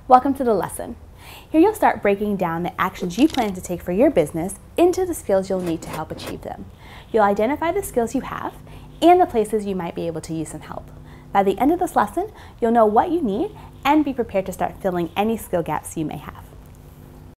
Welcome to the lesson. Here you'll start breaking down the actions you plan to take for your business into the skills you'll need to help achieve them. You'll identify the skills you have and the places you might be able to use some help. By the end of this lesson, you'll know what you need and be prepared to start filling any skill gaps you may have.